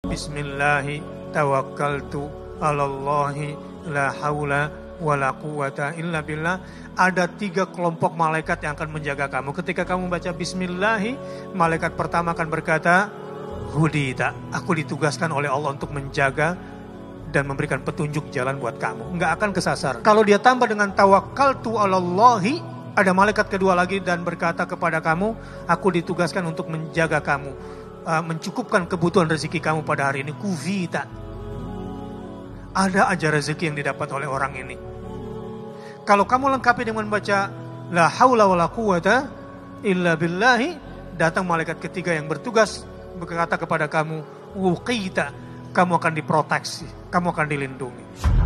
Bismillahi tawakkaltu alallahi la haula wala quwata illa billah. Ada 3 kelompok malaikat yang akan menjaga kamu. Ketika kamu baca Bismillahi, malaikat pertama akan berkata, Hudita, aku ditugaskan oleh Allah untuk menjaga dan memberikan petunjuk jalan buat kamu. Enggak akan kesasar. Kalau dia tambah dengan tawakkaltu alallahi, ada malaikat kedua lagi dan berkata kepada kamu, aku ditugaskan untuk menjaga kamu, mencukupkan kebutuhan rezeki kamu pada hari ini. Kuvita. Ada aja rezeki yang didapat oleh orang ini. Kalau kamu lengkapi dengan baca la haula wala quwata illa billahi, datang malaikat ketiga yang bertugas berkata kepada kamu, wuqita, kamu akan diproteksi, kamu akan dilindungi.